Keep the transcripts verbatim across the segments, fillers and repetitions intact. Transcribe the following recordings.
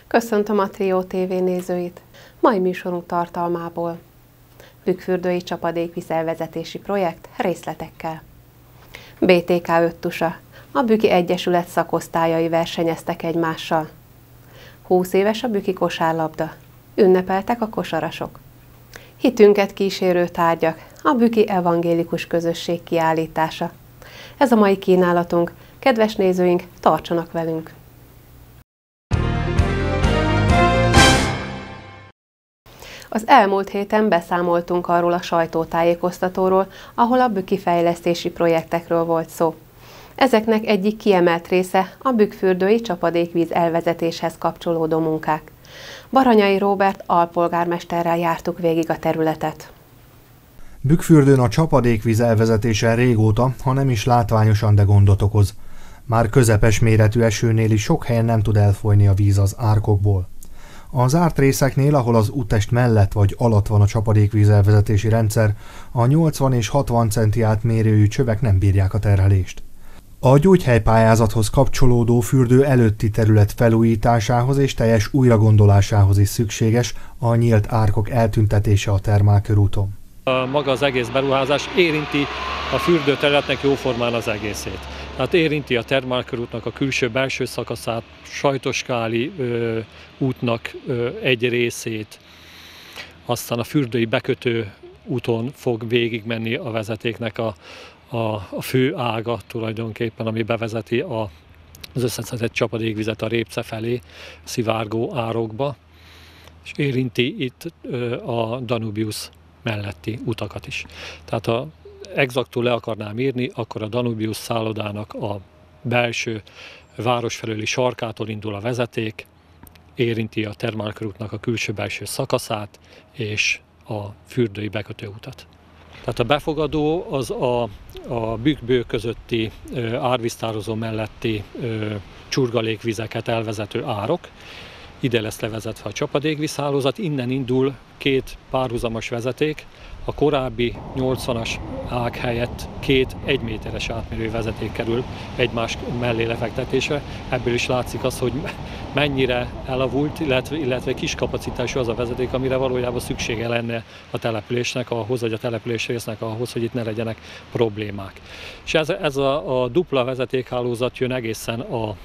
Köszöntöm a Trio té vé nézőit! Mai műsorunk tartalmából: Bükkfürdői csapadékvíz elvezetési projekt részletekkel. bé té ká öt tusa. A Bükki Egyesület szakosztályai versenyeztek egymással. húsz éves a bükki kosárlabda. Ünnepeltek a kosarasok. Hitünket kísérő tárgyak. A bükki evangélikus közösség kiállítása. Ez a mai kínálatunk. Kedves nézőink, tartsanak velünk! Az elmúlt héten beszámoltunk arról a sajtótájékoztatóról, ahol a bükki fejlesztési projektekről volt szó. Ezeknek egyik kiemelt része a bükkfürdői csapadékvíz elvezetéshez kapcsolódó munkák. Baranyai Róbert alpolgármesterrel jártuk végig a területet. Bükkfürdőn a csapadékvíz elvezetése régóta, ha nem is látványosan, de gondot okoz. Már közepes méretű esőnél is sok helyen nem tud elfolyni a víz az árkokból. Az árt részeknél, ahol az úttest mellett vagy alatt van a csapadékvíz elvezetési rendszer, a nyolcvan és hatvan centi átmérőjű csövek nem bírják a terhelést. A gyógyhelypályázathoz kapcsolódó fürdő előtti terület felújításához és teljes újragondolásához is szükséges a nyílt árkok eltüntetése a Termálkörúton. A maga az egész beruházás érinti a fürdőterületnek jóformán az egészét. Tehát érinti a Termálkörútnak a külső-belső szakaszát, Sajtoskáli ö, útnak ö, egy részét, aztán a fürdői bekötő úton fog végigmenni a vezetéknek a, a, a fő ága tulajdonképpen, ami bevezeti a, az összeszedett csapadékvizet a Répce felé, szivárgó árokba, és érinti itt ö, a Danubius melletti utakat is. Tehát ha exaktul le akarnám írni, akkor a Danubius szállodának a belső városfelőli sarkától indul a vezeték, érinti a Termálkörútnak a külső-belső szakaszát és a fürdői bekötőutat. Tehát a befogadó az a, a Bükkbő közötti ö, árvíztározó melletti ö, csurgalékvizeket elvezető árok. Ide lesz levezetve a csapadékvízhálózat, innen indul két párhuzamos vezeték, a korábbi nyolcvanas ág helyett két egyméteres átmérő vezeték kerül egymás mellé lefektetésre. Ebből is látszik az, hogy mennyire elavult, illetve, illetve kis kapacitású az a vezeték, amire valójában szüksége lenne a településnek ahhoz, vagy a település résznek ahhoz, hogy itt ne legyenek problémák. És ez, ez a, a dupla vezetékhálózat jön egészen a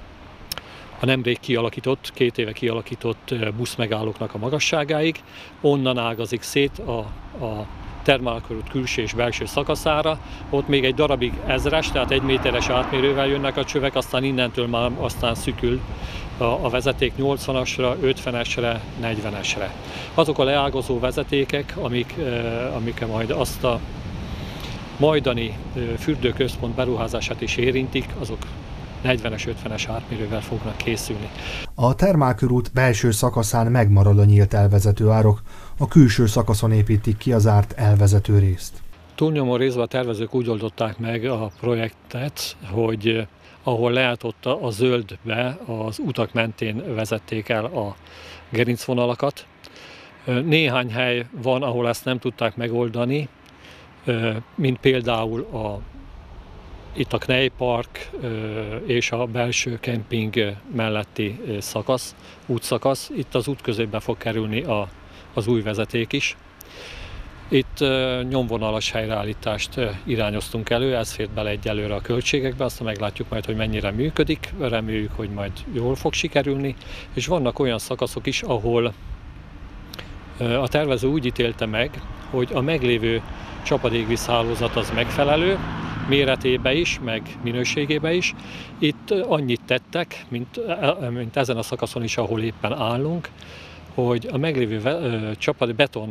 a nemrég kialakított, két éve kialakított buszmegállóknak a magasságáig, onnan ágazik szét a, a Termálkörút külső és belső szakaszára, ott még egy darabig ezres, tehát egy méteres átmérővel jönnek a csövek, aztán innentől már aztán szükül a, a vezeték nyolcvanasra, ötvenesre, negyvenesre. Azok a leágazó vezetékek, amik, amik majd azt a majdani fürdőközpont beruházását is érintik, azok negyvenes, ötvenes átmérővel fognak készülni. A Termálkörút belső szakaszán megmarad a nyílt elvezető árok, a külső szakaszon építik ki az árt elvezető részt. Túlnyomó részben a tervezők úgy oldották meg a projektet, hogy ahol lehet ott a zöldbe, az utak mentén vezették el a gerincvonalakat. Néhány hely van, ahol ezt nem tudták megoldani, mint például a itt a Knei Park és a belső kemping melletti szakasz, útszakasz. Itt az út közébe fog kerülni a, az új vezeték is. Itt nyomvonalas helyreállítást irányoztunk elő, ez fért bele egyelőre a költségekbe, aztán meglátjuk majd, hogy mennyire működik, reméljük, hogy majd jól fog sikerülni. És vannak olyan szakaszok is, ahol a tervező úgy ítélte meg, hogy a meglévő csapadékvízhálózat az megfelelő, méretébe is, meg minőségébe is. Itt annyit tettek, mint, mint ezen a szakaszon is, ahol éppen állunk, hogy a meglévő csapad, beton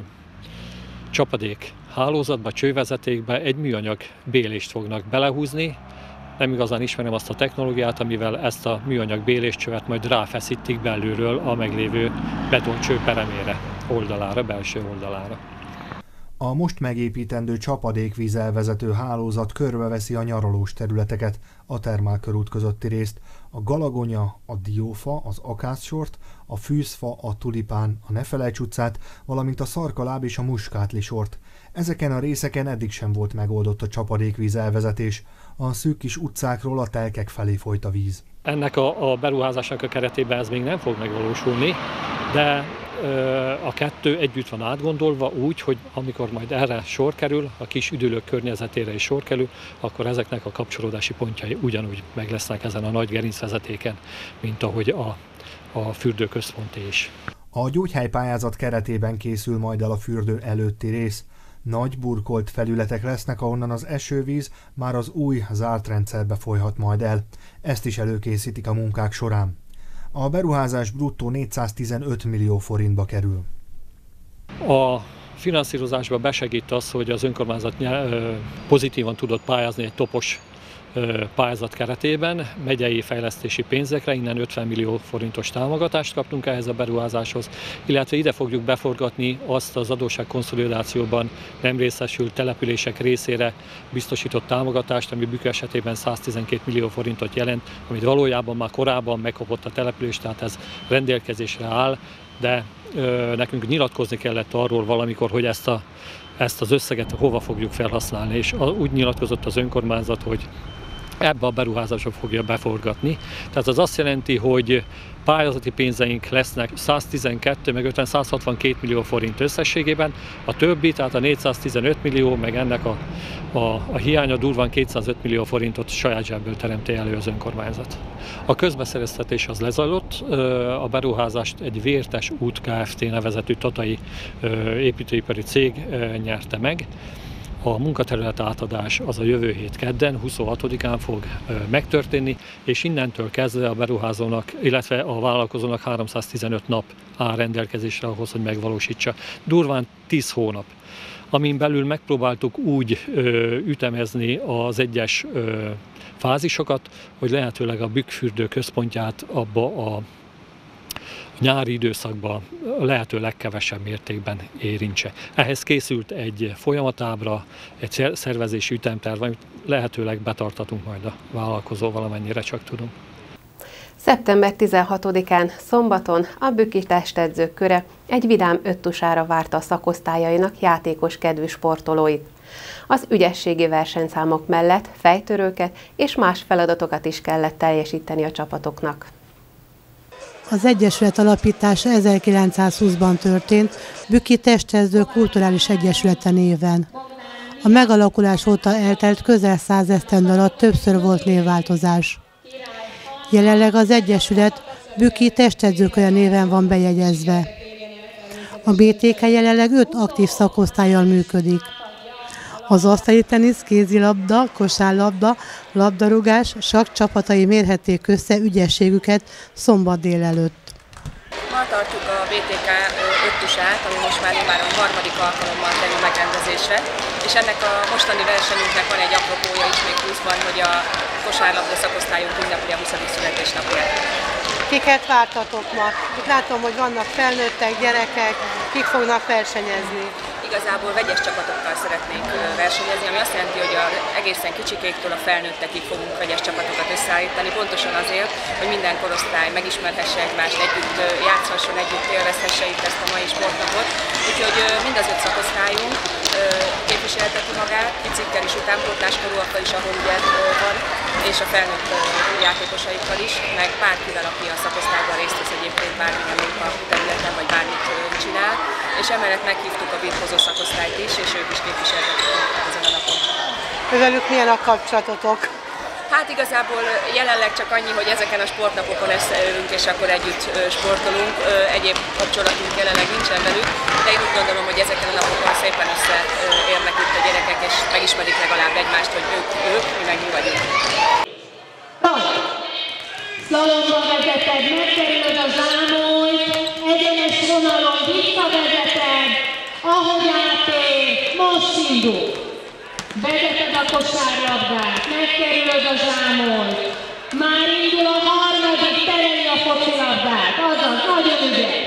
csapadék hálózatba, csővezetékbe egy műanyag bélést fognak belehúzni. Nem igazán ismerem azt a technológiát, amivel ezt a műanyag béléscsövet majd ráfeszítik belülről a meglévő betoncső peremére, oldalára, belső oldalára. A most megépítendő csapadékvíz elvezető hálózat körbeveszi a nyaralós területeket, a Termálkörút közötti részt, a Galagonya, a Diófa, az Akácssort, a Fűzfa, a Tulipán, a Nefelejts utcát, valamint a Szarkaláb és a Muskátli sort. Ezeken a részeken eddig sem volt megoldott a csapadékvíz elvezetés. A szűk kis utcákról a telkek felé folyt a víz. Ennek a, a beruházásnak a keretében ez még nem fog megvalósulni, de ö, a kettő együtt van átgondolva úgy, hogy amikor majd erre sor kerül, a kis üdülők környezetére is sor kerül, akkor ezeknek a kapcsolódási pontjai ugyanúgy meg lesznek ezen a nagy gerincvezetéken, mint ahogy a, a fürdőközponti is. A gyógyhelypályázat keretében készül majd el a fürdő előtti rész. Nagy burkolt felületek lesznek, ahonnan az esővíz már az új zárt rendszerbe folyhat majd el. Ezt is előkészítik a munkák során. A beruházás bruttó négyszáztizenöt millió forintba kerül. A finanszírozásba besegít az, hogy az önkormányzat pozitívan tudott pályázni egy topos pályázat keretében, megyei fejlesztési pénzekre, innen ötven millió forintos támogatást kaptunk ehhez a beruházáshoz, illetve ide fogjuk beforgatni azt az adósságkonszolidációban nem részesült települések részére biztosított támogatást, ami Bükk esetében száztizenkét millió forintot jelent, amit valójában már korábban megkapott a település, tehát ez rendelkezésre áll, de ö, nekünk nyilatkozni kellett arról valamikor, hogy ezt, a, ezt az összeget hova fogjuk felhasználni, és úgy nyilatkozott az önkormányzat, hogy ebbe a beruházásba fogja beforgatni. Tehát az azt jelenti, hogy pályázati pénzeink lesznek száztizenkettő, meg ötven, százhatvankét millió forint összességében, a többi, tehát a négyszáztizenöt millió, meg ennek a, a, a hiánya durván kétszázöt millió forintot saját zsebből teremti elő az önkormányzat. A közbeszereztetés az lezajlott, a beruházást egy Vértes út Kft. Nevezetű tatai építőipari cég nyerte meg. A munkaterület átadás az a jövő hét kedden, huszonhatodikán fog megtörténni, és innentől kezdve a beruházónak, illetve a vállalkozónak háromszáztizenöt nap áll rendelkezésre ahhoz, hogy megvalósítsa. Durván tíz hónap, amin belül megpróbáltuk úgy ö, ütemezni az egyes ö, fázisokat, hogy lehetőleg a Bükk fürdő központját abba a nyári időszakban lehető legkevesebb mértékben érintse. Ehhez készült egy folyamatábra, egy szervezési ütemterv, amit lehetőleg betartatunk majd a vállalkozó, valamennyire csak tudunk. szeptember tizenhatodikán szombaton a bükki testedzők köre egy vidám öttusára várta a szakosztályainak játékos kedvű sportolóit. Az ügyességi versenyszámok mellett fejtörőket és más feladatokat is kellett teljesíteni a csapatoknak. Az Egyesület alapítása ezerkilencszázhúszban történt, Bükki Testedzők Kulturális Egyesülete néven. A megalakulás óta eltelt közel száz esztendő alatt többször volt névváltozás. Jelenleg az Egyesület Bükki Testedzőkör néven van bejegyezve. A bé té ká jelenleg öt aktív szakosztállyal működik. Az asztali tenisz, kézilabda, kosárlabda, labdarúgás, sakk csapatai mérhették össze ügyességüket szombat délelőtt. Ma tartjuk a bé té ká öttusát, ami most már a harmadik alkalommal kerül megrendezésre, és ennek a mostani versenyünknek van egy apropója is még pluszban, hogy a kosárlabda szakosztályunk ünnepli a huszadik születésnapját. Kiket vártatok ma? Itt látom, hogy vannak felnőttek, gyerekek, kik fognak versenyezni? Igazából vegyes csapatokkal szeretnénk versenyezni, ami azt jelenti, hogy az egészen kicsikéktől a felnőttekig fogunk vegyes csapatokat összeállítani, pontosan azért, hogy minden korosztály megismerhesse egymást, együtt játszhasson, együtt élvezhesse itt ezt a mai sportnapot. Úgyhogy mind az öt szakosztályunk képviselteti magát, picikkel is, utánpótláskorúakkal is, ahol ugye van, és a felnőtt játékosaikkal is, meg bárkivel, aki a szakosztályban részt vesz egyébként bármilyen munkaterületen, vagy bármit csinál, és emellett meghívtuk a birkozó szakosztályt is, és ők is képviseltetik ezen a napon. Velük milyen a kapcsolatotok? Hát igazából jelenleg csak annyi, hogy ezeken a sportnapokon összeülünk, és akkor együtt sportolunk. Egyéb kapcsolatunk jelenleg nincsen velük, de én úgy gondolom, hogy ezeken a napokon szépen összeérnek itt a gyerekek, és megismerik legalább egymást, hogy ők, ők mi meg mi vagyunk. Szalomba vezeted, megkerülöd a zámolyt, egyenes vonalon visszavezeted, ahogy átér, most indul. Vezeted a kosárlabdát, megkerülöd a zámolyt, már indul a harmadik, tereli a focilabdát, azaz, nagyon ügyes.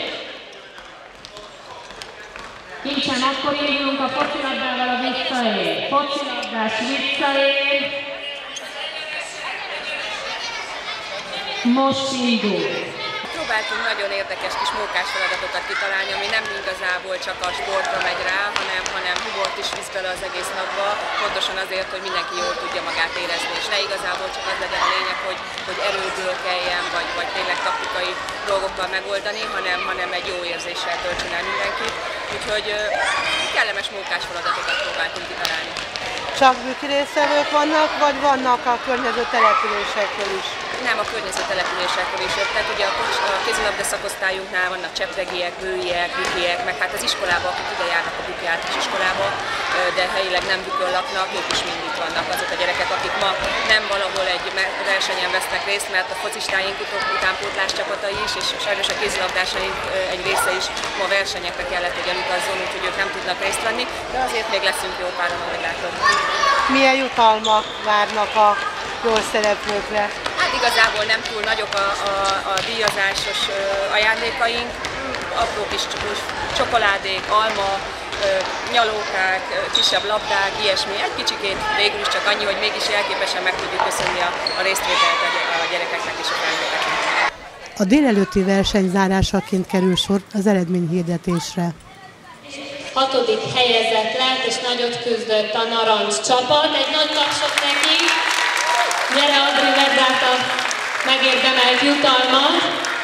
Kincsen, akkor indulunk a focilabdával a visszaér. Focilabdás visszaér. Most indul. Próbáltunk nagyon érdekes kis mókás feladatokat kitalálni, ami nem igazából csak a sportra megy rá, hanem, hanem humort is visz bele az egész napba, pontosan azért, hogy mindenki jól tudja magát érezni, és ne igazából csak az legyen a lényeg, hogy, hogy erőből kelljen, vagy, vagy tényleg taktikai dolgokkal megoldani, hanem, hanem egy jó érzéssel töltsön el mindenki. Úgyhogy kellemes mókás feladatokat próbáltunk kitalálni. Csak büki résztvevők vannak, vagy vannak a környező településekről is? Nem, a környező településekről is jöttek. Ugye a kézilabda szakosztályunknál vannak csepregiek, bőiek, bükiek, meg hát az iskolában, akik ide járnak a büki általános iskolába, de helyileg nem bükön laknak, ők is mind itt vannak. Azok a gyerekek, akik ma nem valahol egy versenyen vesznek részt, mert a focistáink utánpótlás csapatai is, és sajnos a kézilabdásaink egy része is ma versenyekre kellett, hogy elutazzon, úgyhogy ők nem tudnak részt venni, de azért még leszünk jó páran, ahogy látod. Milyen jutalmak várnak a jól szereplőkre? Hát igazából nem túl nagyok a, a, a díjazásos ajándékaink, apró kis csokoládék, alma, nyalókák, kisebb labdák, ilyesmi. Egy kicsikét végül is csak annyi, hogy mégis jelképesen meg tudjuk köszönni a, a résztvételt a gyerekeknek és a felnőtteknek. A délelőtti verseny zárásaként kerül sor az eredményhirdetésre. Hatodik helyezett lett, és nagyot küzdött a narancs csapat. Egy nagy tapsot neki. Gyere, Adri, vedd át a megérdemelt jutalmat.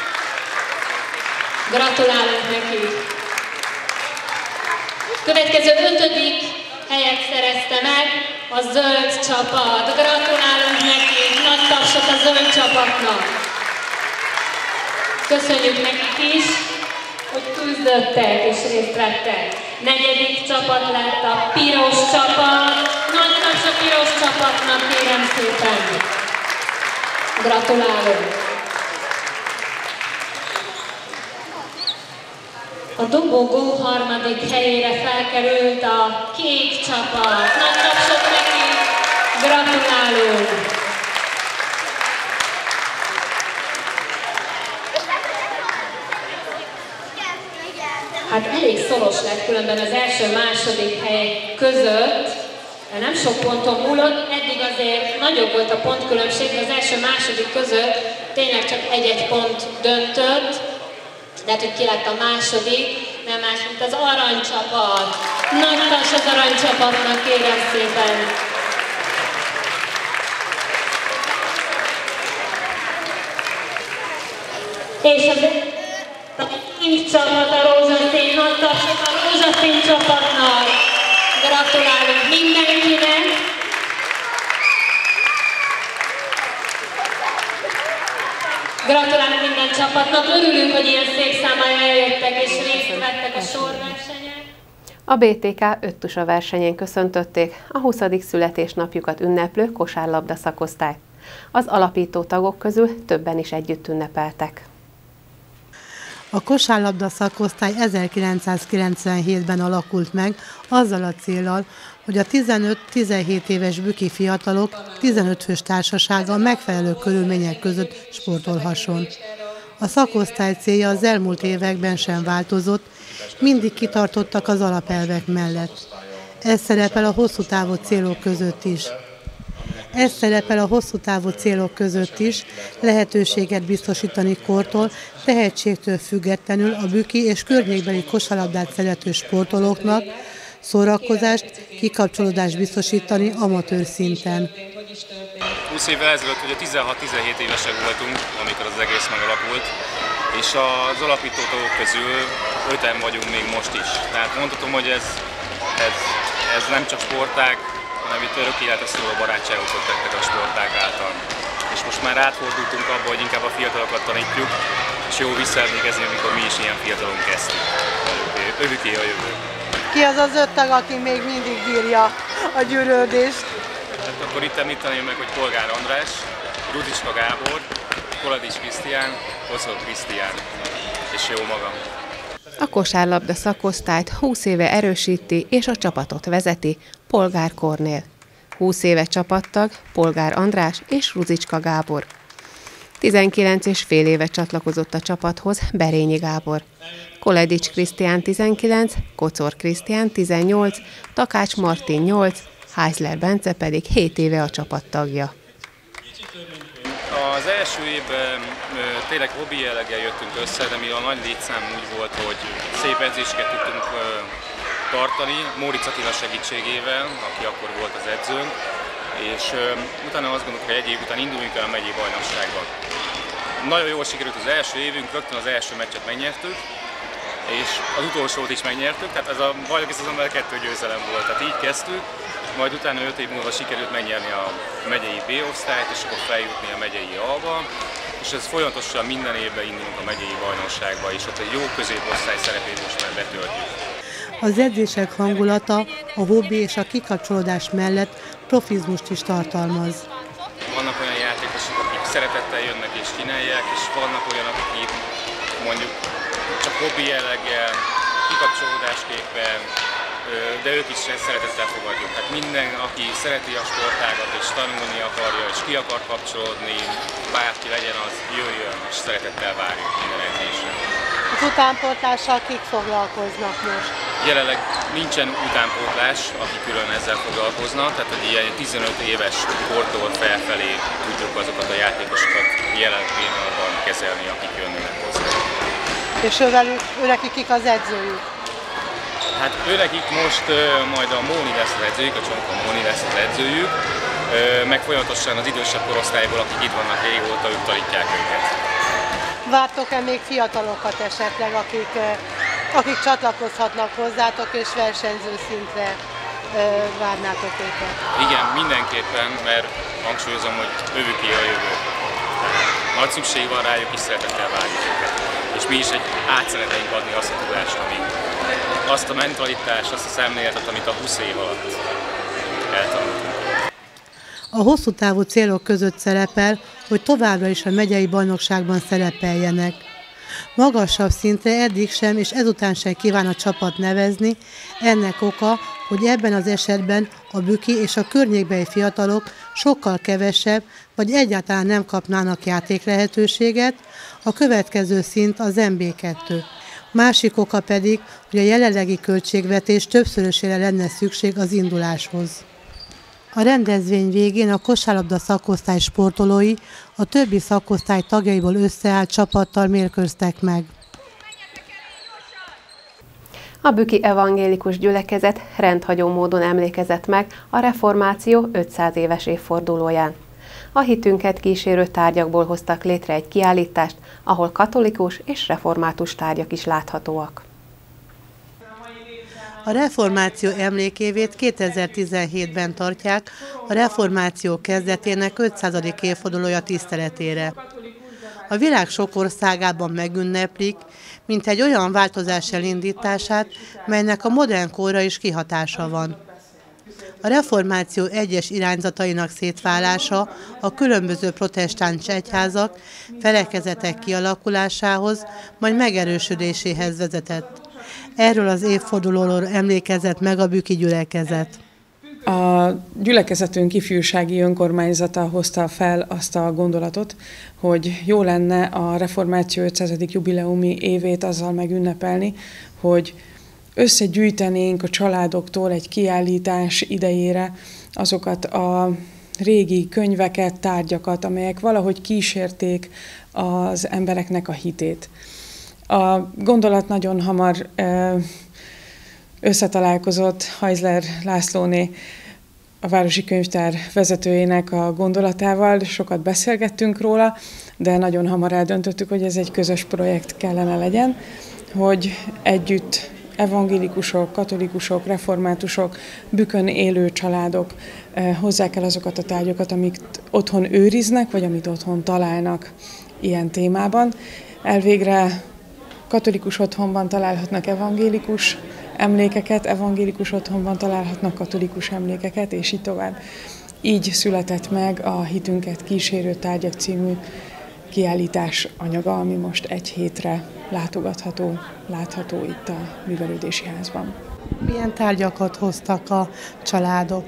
Gratulálunk neki. Következő ötödik helyet szerezte meg a zöld csapat. Gratulálunk neki. Nagy tapsot a zöld csapatnak. Köszönjük nekik is, hogy küzdöttek és részt vettek. Negyedik csapat lett a piros csapat. Nagy taps a piros csapatnak, kérem szépen. Gratulálunk. A dobogó harmadik helyére felkerült a kék csapat. Nagy tapsot neki. Gratulálunk. Hát elég szoros lett különben az első-második hely között, de nem sok ponton múlott, eddig azért nagyobb volt a pontkülönbség, de az első-második között tényleg csak egy-egy pont döntött, de hát, hogy ki lett a második, nem más, mint az aranycsapat. Nagy taps az aranycsapatnak, kérem szépen! És az a pink csapat, a rózsaszín, nagy tapsot a rózsaszín csapatnak. Gratulálunk mindenkinek. Gratulálunk minden csapatnak. Örülünk, hogy ilyen szép számmal eljöttek és részt vettek a sorversenyen. A bé té ká öttusa versenyén köszöntötték a huszadik születésnapjukat ünneplő kosárlabda szakosztályt. Az alapító tagok közül többen is együtt ünnepeltek. A kosárlabda szakosztály ezerkilencszázkilencvenhétben alakult meg azzal a céllal, hogy a tizenöt-tizenhét éves büki fiatalok tizenöt fős társasága megfelelő körülmények között sportolhasson. A szakosztály célja az elmúlt években sem változott, mindig kitartottak az alapelvek mellett. Ez szerepel a hosszú távú célok között is. Ez szerepel a hosszú távú célok között is, lehetőséget biztosítani kortól, tehetségtől függetlenül a büki és környékbeli kosárlabdát szerető sportolóknak, szórakozást, kikapcsolódást biztosítani amatőr szinten. húsz évvel ezelőtt ugye tizenhat-tizenhét évesek voltunk, amikor az egész megalakult, és az alapító tagok közül öten vagyunk még most is. Tehát mondhatom, hogy ez, ez, ez nem csak sportág, hanem itt örök életre szóló barátságok tettek a sportág által. És most már átfordultunk abba, hogy inkább a fiatalokat tanítjuk, és jó visszaemlékezni, amikor mi is ilyen fiatalon kezdtük. Övuké a jövő. Ki az az öt tag, aki még mindig bírja a gyűrődést? Hát akkor itt említeném meg, hogy Polgár András, Rudicska Gábor, Koladics Krisztián, Koszor Krisztián és jó magam. A kosárlabda szakosztályt húsz éve erősíti és a csapatot vezeti Polgár Kornél. húsz éve csapattag Polgár András és Rudicska Gábor. tizenkilenc és fél éve csatlakozott a csapathoz Berényi Gábor. Koledics Krisztián tizenkilenc, Kocor Krisztián tizennyolc, Takács Martin nyolc, Heisler Bence pedig hét éve a csapat tagja. az első évben tényleg hobbi jelleggel jöttünk össze, de mivel a nagy létszám úgy volt, hogy szép edzéseket tudtunk tartani, Móricz Attila segítségével, aki akkor volt az edzőnk, és utána azt gondoltuk, hogy egy év után induljunk el a megyei bajnokságban. Nagyon jól sikerült az első évünk, rögtön az első meccset megnyertük, és az utolsót is megnyertük, tehát ez a bajnoki szezonban kettő győzelem volt, tehát így kezdtük, majd utána öt év múlva sikerült megnyerni a megyei B-osztályt, és akkor feljutni a megyei A-ba, és ez folyamatosan minden évben indulunk a megyei bajnokságba, és ott egy jó középosztály szerepét most már betöltjük. Az edzések hangulata, a hobbi és a kikapcsolódás mellett profizmust is tartalmaz. Vannak olyan játékosok, akik szeretettel jönnek és csinálják, és vannak olyanok, akik mondjuk csak hobbi jelleggel, kikapcsolódásképpen, de ők is szeretettel fogadjuk. Tehát minden, aki szereti a sportágat és tanulni akarja, és ki akar kapcsolódni, bárki legyen, az jöjjön, és szeretettel várjuk minden edzésre. Az utánpótlással kik foglalkoznak most? Jelenleg nincsen utánpótlás, aki külön ezzel foglalkozna, tehát egy ilyen tizenöt éves kortól felfelé tudjuk azokat a játékosokat jelen pillanatban kezelni, akik jönnek hozzá. És ővelük, őnekik kik az edzőjük? Hát őnekik most uh, majd a Móni lesz az edzőjük, a Csonka Móni lesz az edzőjük, uh, meg folyamatosan az idősebb korosztályból, akik itt vannak régóta, ők tanítják őket. Vártok-e még fiatalokat esetleg, akik, akik csatlakozhatnak hozzátok és versenyző szintre várnátok őket? Igen, mindenképpen, mert hangsúlyozom, hogy őké a jövő. Nagy szükség van rájuk, és szeretettel várjuk őket. És mi is egy át szeretnénk adni azt a tudást, ami, azt a mentalitást, azt a szemléletet, amit a húsz év alatt eltanultunk. A hosszú távú célok között szerepel, hogy továbbra is a megyei bajnokságban szerepeljenek. Magasabb szintre eddig sem és ezután sem kíván a csapat nevezni, ennek oka, hogy ebben az esetben a büki és a környékbeli fiatalok sokkal kevesebb, vagy egyáltalán nem kapnának játéklehetőséget, a következő szint az em bé kettő. Másik oka pedig, hogy a jelenlegi költségvetés többszörösére lenne szükség az induláshoz. A rendezvény végén a kosárlabda szakosztály sportolói a többi szakosztály tagjaiból összeállt csapattal mérkőztek meg. A büki evangélikus gyülekezet rendhagyó módon emlékezett meg a reformáció ötszáz éves évfordulóján. A hitünket kísérő tárgyakból hoztak létre egy kiállítást, ahol katolikus és református tárgyak is láthatóak. A reformáció emlékévét kétezer-tizenhétben tartják a reformáció kezdetének ötszázadik évfordulója tiszteletére. A világ sok országában megünneplik, mint egy olyan változás elindítását, melynek a modern korra is kihatása van. A reformáció egyes irányzatainak szétválása a különböző protestáns egyházak, felekezetek kialakulásához, majd megerősödéséhez vezetett. Erről az évfordulóról emlékezett meg a büki gyülekezet. A gyülekezetünk ifjúsági önkormányzata hozta fel azt a gondolatot, hogy jó lenne a reformáció ötszázadik jubileumi évét azzal megünnepelni, hogy összegyűjtenénk a családoktól egy kiállítás idejére azokat a régi könyveket, tárgyakat, amelyek valahogy kísérték az embereknek a hitét. A gondolat nagyon hamar összetalálkozott Heisler Lászlóné, a Városi Könyvtár vezetőjének a gondolatával, sokat beszélgettünk róla, de nagyon hamar eldöntöttük, hogy ez egy közös projekt kellene legyen, hogy együtt evangélikusok, katolikusok, reformátusok, Bükön élő családok hozzák el azokat a tárgyakat, amit otthon őriznek, vagy amit otthon találnak ilyen témában. Elvégre katolikus otthonban találhatnak evangélikus emlékeket, evangélikus otthonban találhatnak katolikus emlékeket, és így tovább. Így született meg a Hitünket kísérő tárgyak című kiállítás anyaga, ami most egy hétre látogatható, látható itt a művelődési házban. Milyen tárgyakat hoztak a családok?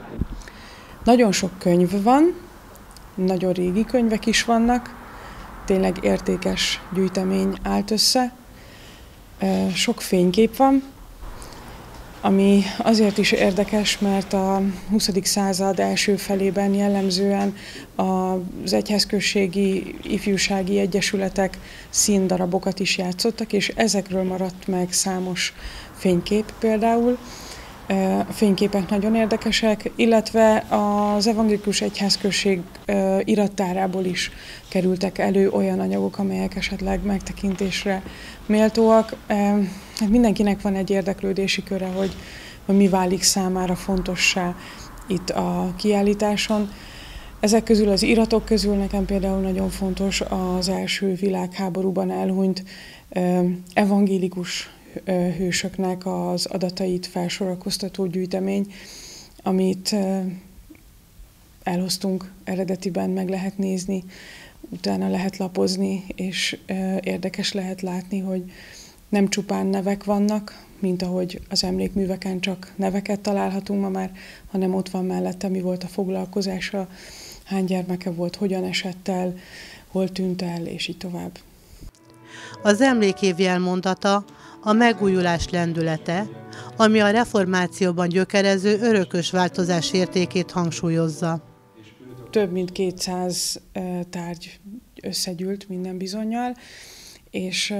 Nagyon sok könyv van, nagyon régi könyvek is vannak, tényleg értékes gyűjtemény állt össze, sok fénykép van, Ami azért is érdekes, mert a huszadik század első felében jellemzően az egyházközségi ifjúsági egyesületek színdarabokat is játszottak, és ezekről maradt meg számos fénykép például. A fényképek nagyon érdekesek, illetve az evangélikus egyházközség irattárából is kerültek elő olyan anyagok, amelyek esetleg megtekintésre méltóak. Hát mindenkinek van egy érdeklődési köre, hogy, hogy mi válik számára fontossá itt a kiállításon. Ezek közül, az iratok közül nekem például nagyon fontos az első világháborúban elhunyt evangélikus hősöknek az adatait felsorakoztató gyűjtemény, amit elhoztunk eredetiben, meg lehet nézni, utána lehet lapozni, és érdekes lehet látni, hogy nem csupán nevek vannak, mint ahogy az emlékműveken csak neveket találhatunk ma már, hanem ott van mellette, mi volt a foglalkozása, hány gyermeke volt, hogyan esett el, hol tűnt el, és így tovább. Az emlékév jelmondata a megújulás lendülete, ami a reformációban gyökerező örökös változás értékét hangsúlyozza. Több mint kétszáz tárgy összegyűlt minden bizonnyal, és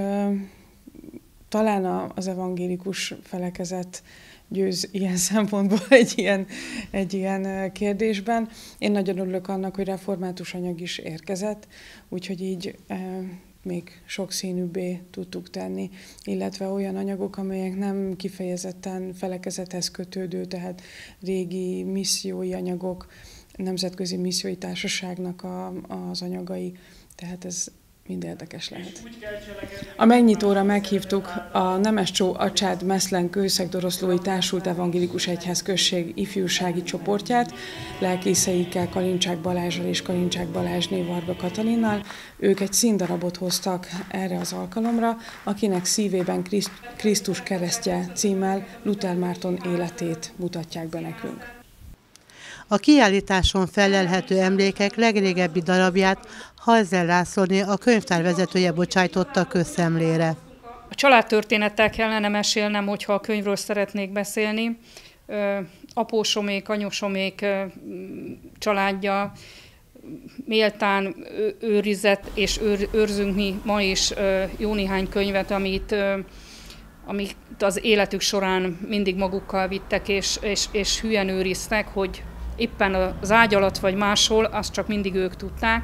talán az evangélikus felekezet győz ilyen szempontból egy ilyen, egy ilyen kérdésben. Én nagyon örülök annak, hogy református anyag is érkezett, úgyhogy így még sokszínűbbé tudtuk tenni, illetve olyan anyagok, amelyek nem kifejezetten felekezethez kötődő, tehát régi missziói anyagok, nemzetközi missziói társaságnak a, az anyagai, tehát ez mind érdekes lehet. A megnyitóra meghívtuk a Nemescsó Acsád Meszlen Kőszeg-Doroszlói Társult Evangélikus Egyházközség ifjúsági csoportját, lelkészeikkel Kalincsák Balázsral és Kalincsák Balázsné Varga Katalinnal. Ők egy színdarabot hoztak erre az alkalomra, akinek szívében Krisztus keresztje címmel Luther Márton életét mutatják be nekünk. A kiállításon fellelhető emlékek legrégebbi darabját Halzer Lászlóné, a könyvtár vezetője bocsájtotta közszemlére. A családtörténettel kellene mesélnem, hogyha a könyvről szeretnék beszélni. Apósomék, anyósomék családja méltán őrizett, és őrzünk mi ma is jó néhány könyvet, amit, amit az életük során mindig magukkal vittek, és, és, és hülyen őriztek, hogy éppen az ágy alatt vagy máshol, azt csak mindig ők tudták.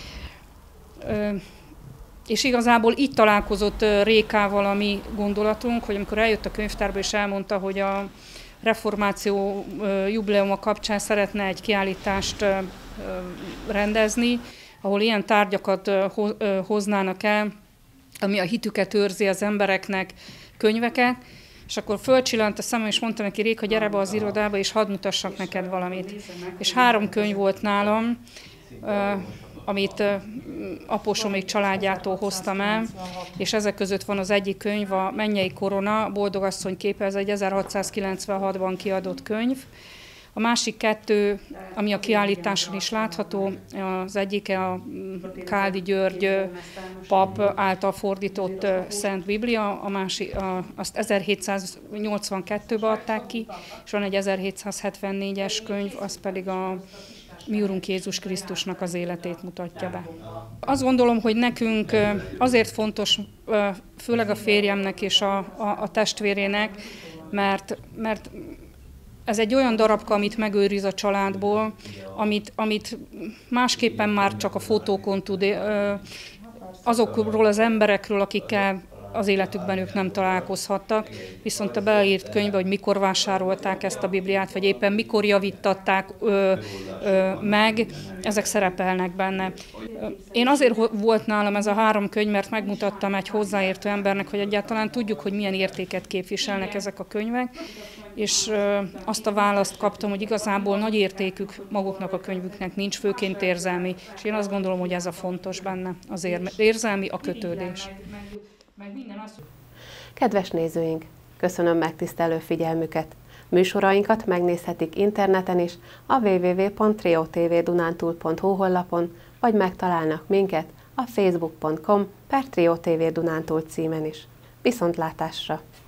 És igazából így találkozott Rékával a mi gondolatunk, hogy amikor eljött a könyvtárba és elmondta, hogy a reformáció jubileuma kapcsán szeretne egy kiállítást rendezni, ahol ilyen tárgyakat hoznának el, ami a hitüket őrzi az embereknek, könyveket, és akkor fölcsillant a szemem, és mondta neki, Réka, gyere be az irodába, és hadd mutassak neked valamit. És három könyv volt nálam, amit apósomék családjától hoztam el, és ezek között van az egyik könyv, a Mennyei Korona, Boldogasszony képe, ez egy ezerhatszázkilencvenhatban kiadott könyv. A másik kettő, ami a kiállításon is látható, az egyike a Káldi György pap által fordított Szent Biblia, a másik, a, azt ezerhétszáznyolcvankettőben adták ki, és van egy ezerhétszázhetvennégyes könyv, az pedig a Mi Urunk Jézus Krisztusnak az életét mutatja be. Azt gondolom, hogy nekünk azért fontos, főleg a férjemnek és a, a, a testvérének, mert, mert ez egy olyan darabka, amit megőriz a családból, amit, amit másképpen már csak a fotókon tud, azokról az emberekről, akikkel az életükben ők nem találkozhattak, viszont a beleírt könyvbe, hogy mikor vásárolták ezt a Bibliát, vagy éppen mikor javítatták ö, ö, meg, ezek szerepelnek benne. Én azért volt nálam ez a három könyv, mert megmutattam egy hozzáértő embernek, hogy egyáltalán tudjuk, hogy milyen értéket képviselnek ezek a könyvek, és ö, azt a választ kaptam, hogy igazából nagy értékük maguknak a könyvüknek nincs, főként érzelmi, és én azt gondolom, hogy ez a fontos benne, az érzelmi, a kötődés. Kedves nézőink, köszönöm megtisztelő figyelmüket! Műsorainkat megnézhetik interneten is a double-u double-u double-u pont trio t v dunántúl pont hu honlapon, vagy megtalálnak minket a facebook pont com per trio t v dunántúl címen is. Viszontlátásra!